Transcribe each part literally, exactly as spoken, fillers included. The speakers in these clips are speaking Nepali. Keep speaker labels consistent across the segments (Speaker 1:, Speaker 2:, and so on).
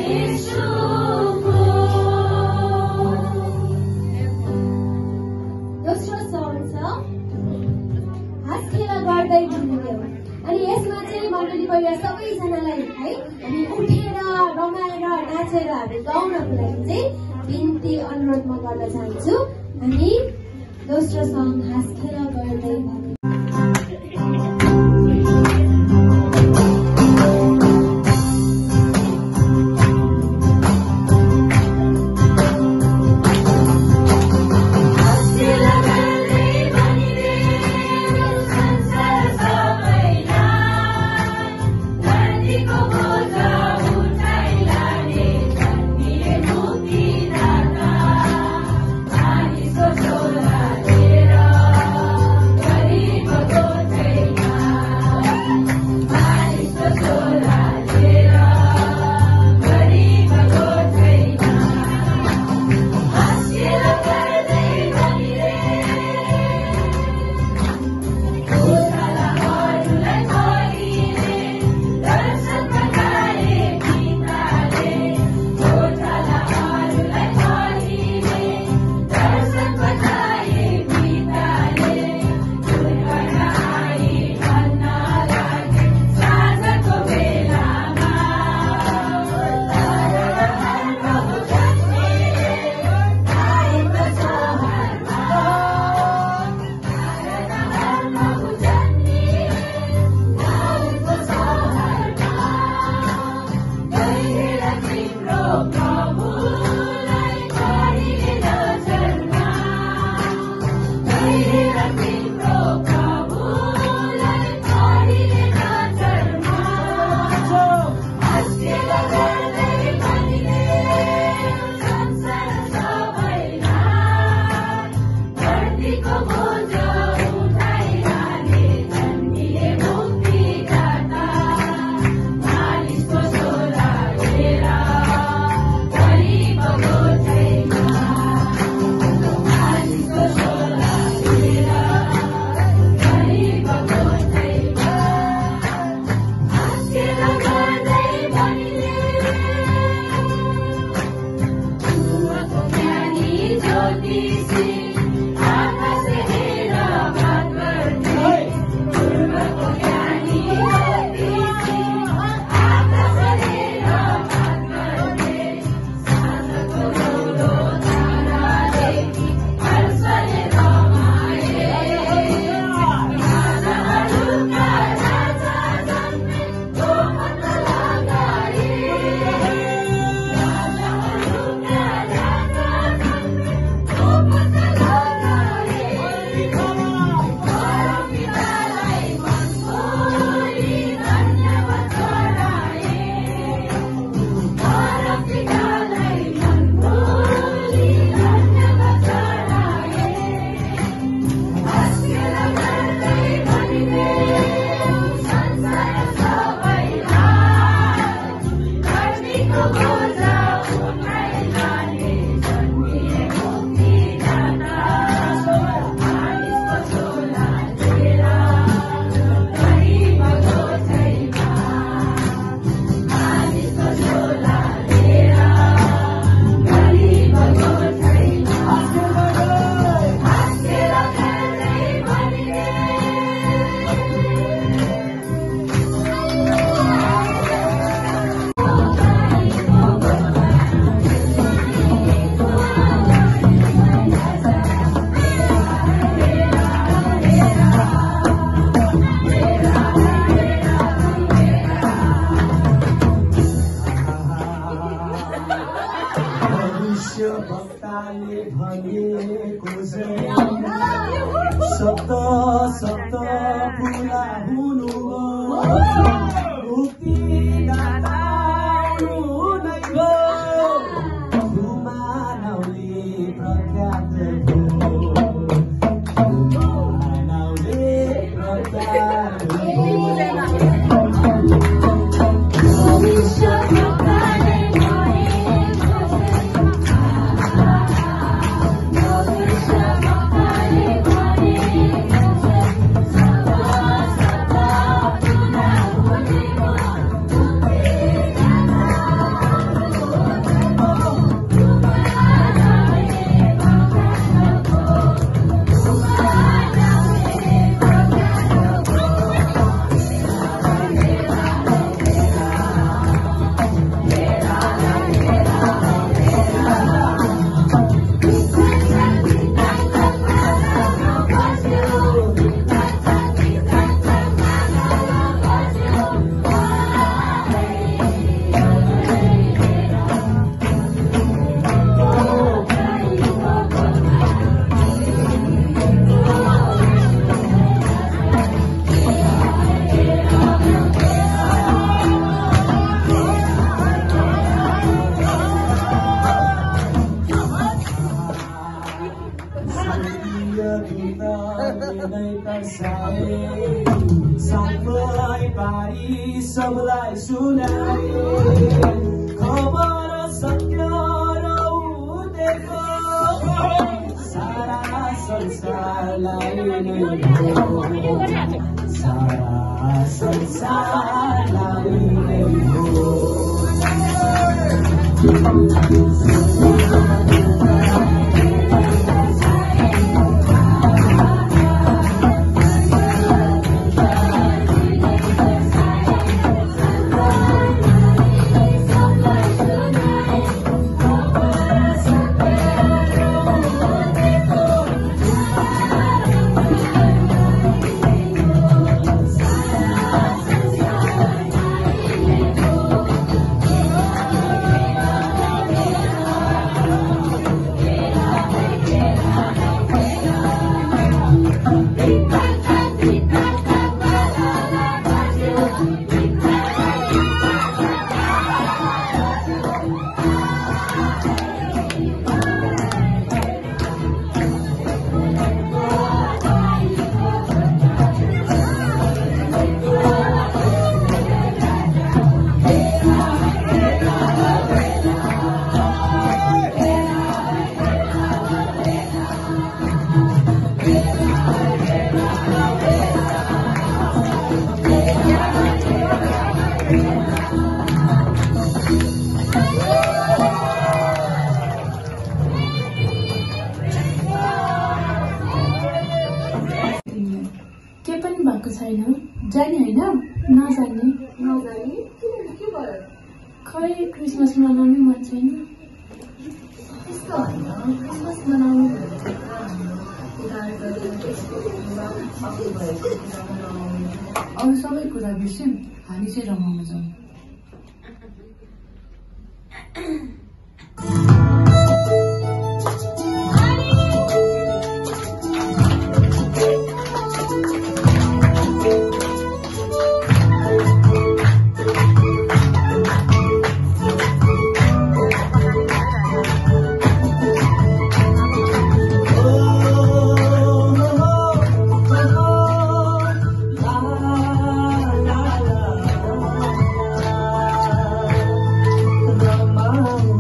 Speaker 1: दोस्रो सवाल छ हाँस खेल गर्दै भनिदेऊ। अनि यसमा चाहिँ मण्डली परिवार सबैजनालाई है हामी उठेर रमाएर नाचेर हामी गाउनको लागि चाहिँ बिन्ती अनुरोध म गर्न चाहन्छु। हामी दोस्रो सङ हाँस खेल गर्दै भनिदेऊ।
Speaker 2: भक्ताले भनेको सप्त सप्त पुरा हुनु मुक्ति दाता नै गो मानवले प्रख्यात मानवले प्रख्यात
Speaker 1: Thank you.
Speaker 2: बर्साए साथै पारी सबलाई सुनाए खबर सत्य रहुँदैको सारा संसारलाई नै हो सारा संसारलाई नै हो
Speaker 3: जाने होइन नजाने
Speaker 1: नजाने किन के भयो
Speaker 3: खै क्रिसमस मनाउनै मन छैन
Speaker 1: त्यस्तो होइन क्रिसमस मनाउनु
Speaker 3: अरू सबै कुरा बिर्स्यौँ हामी चाहिँ रमाउन जाउँ
Speaker 2: oh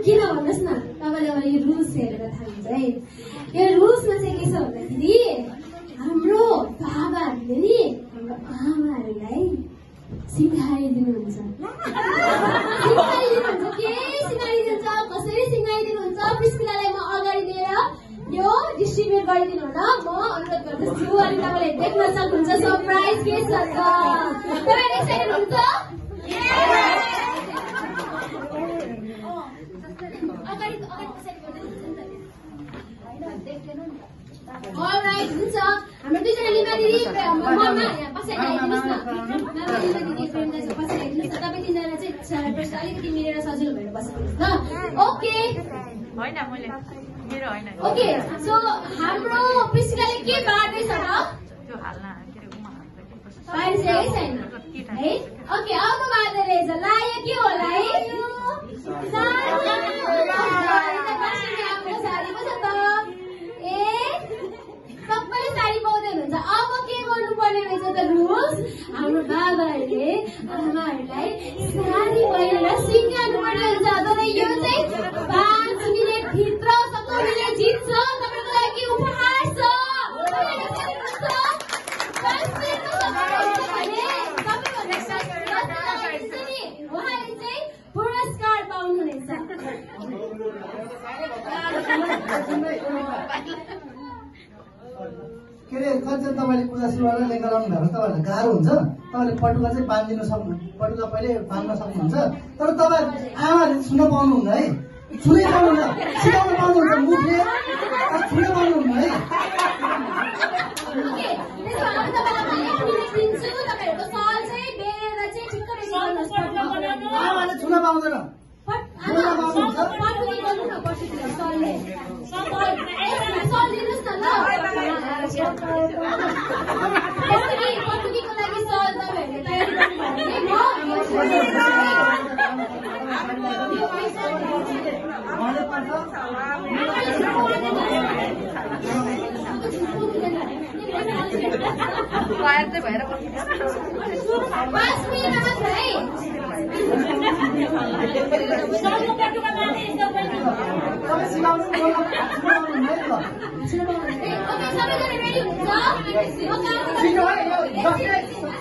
Speaker 1: किन भन्नुहोस् न, तपाईँले अब यो रुल्स हेरेर थाहा हुन्छ है। यो रुल्समा चाहिँ के छ भन्दाखेरि हाम्रो बाबाहरूले नि हाम्रो आमाहरूलाई सिकाइदिनुहुन्छ सिकाइदिनुहुन्छ के सिकाइदिनुहुन्छ, कसरी सिकाइदिनुहुन्छ प्रिस्किलालाई म अगाडि दिएर यो डिस्ट्रिब्युट गरिदिनु न, म अनुरोध गर्दछु। अनि तपाईँले देख्न सक्नुहुन्छ सरप्राइज के छ त। तपाईँ एक्साइटेड हुनुहुन्छ? अलराइट, हुन्छ। हाम्रो दुईजना लिमा दिदी ममा यहाँ पछाडि आइदिनुहोस् न। मामा लिमा दिदी प्रेम दाजु पछाडि आइदिनुहोस् न। तपाईँ तिनजना चाहिँ प्रश्न अलिकति मिलेर सजिलो भएर बस्नुहोस् न। ओके
Speaker 4: होइन मैले मेरो होइन
Speaker 1: ओके, सो हाम्रो प्रिस्किलाले के बाँड्दैछ त?
Speaker 4: त्यो हाल्न के अरे उमा
Speaker 1: बाँडिसकेकै छैन है। ओके, अब बाँड्दै रहेछ। ला यो के होला है? साडी पो छ त। ए सबैले साडी पाउँदै हुनुहुन्छ। अब के गर्नुपर्ने रहेछ त रुल्स? हाम्रो बाबाहरूले आमाहरूलाई साडी पहिरेर सिङ्गार्नु पर्ने हुन्छ। तर यो चाहिँ पाँच मिनट भित्र सबैले जित्छ। तपाईँको लागि उपहार छ। उहाँले चाहिँ पुरस्कार पाउनुहुनेछ।
Speaker 5: के अरे कञ्चन तपाईँले पूजा सुरुवात लेखा लाउनु भएको तपाईँहरूलाई गाह्रो हुन्छ। तपाईँले पटुका चाहिँ बाँधिदिनु सक्नु, पटुका पहिले बाँध्न सक्नुहुन्छ। तर तपाईँ आमाहरूले छुन पाउनुहुन्न है, छुनै पाउनुहुन्न, सिकाउन पाउनुहुन्छ। मुखले छुनै पाउनुहुन्न है। आमाले छुन पाउँदैन, छुन पाउनुहुन्छ।
Speaker 1: पटुकीको लागि सल तपाईँहरूले तयारी गर्नुभयो
Speaker 4: वायर चाहिँ भएर
Speaker 1: पाँच मिनट मात्र है।
Speaker 5: तपाईँ सिकाउनु पाउनुहुन्न है त।
Speaker 1: ओके, सबैजना रेडी हुनुहुन्छ?
Speaker 5: छिटो है, यो दसै सक्छ।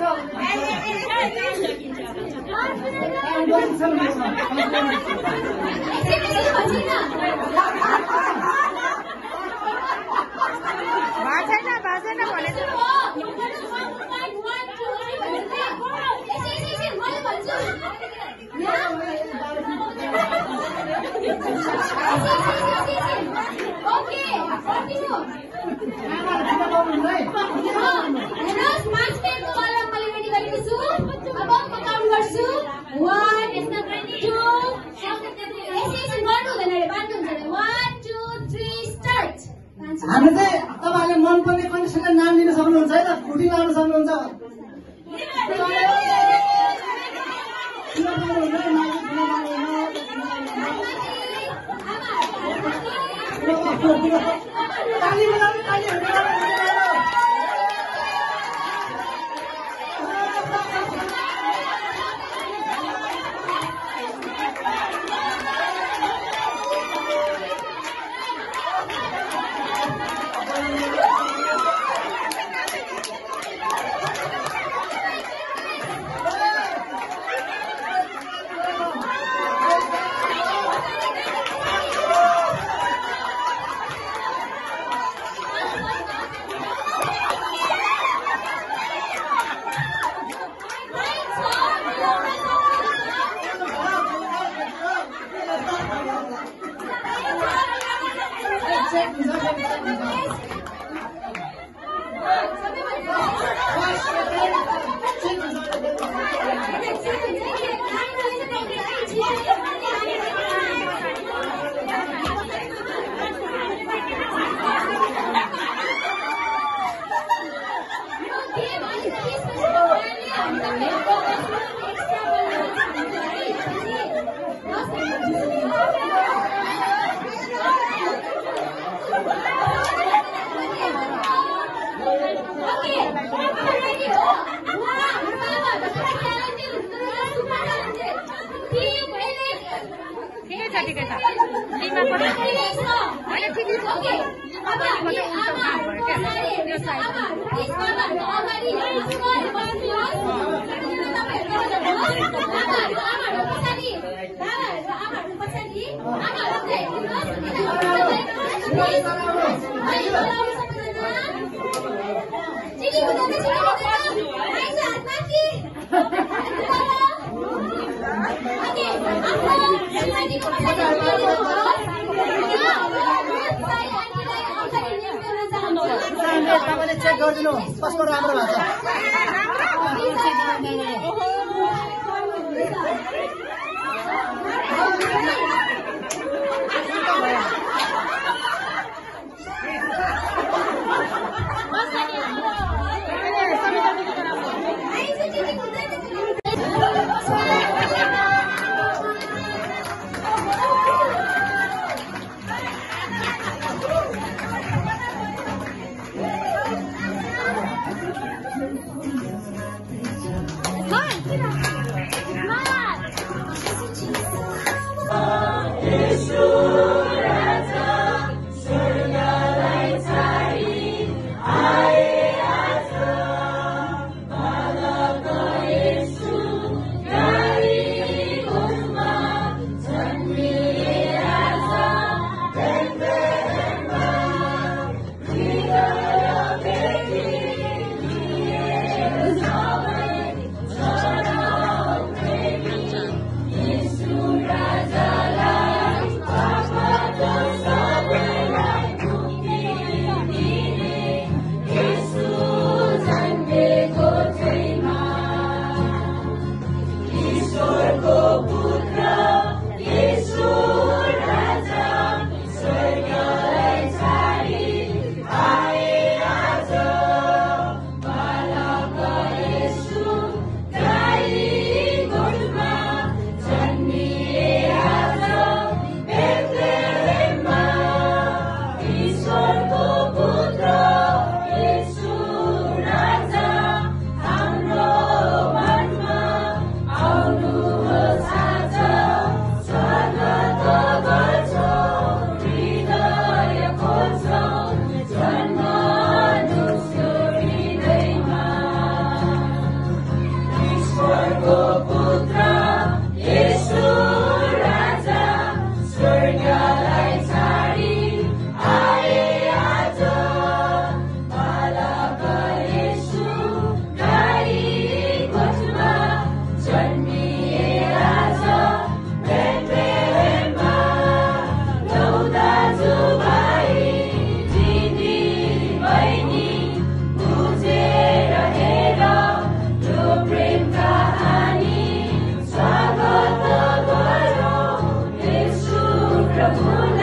Speaker 4: भाषेन भाषेन भनेको
Speaker 5: हामी चाहिँ तपाईँहरूले मनपर्ने कन्डिसनर नाम दिन सक्नुहुन्छ है त, खुटी लाउन सक्नुहुन्छ। ताली बजाउनु, ताली
Speaker 4: ठिकै छ ठिकै छ लिमा पनि होइन ठिकै छ लिमा पनि उल्टो काम भयो क्या यो साइड
Speaker 5: तपाईँले चेक गरिदिनु कस्तो राम्रो भएको
Speaker 1: प्रभु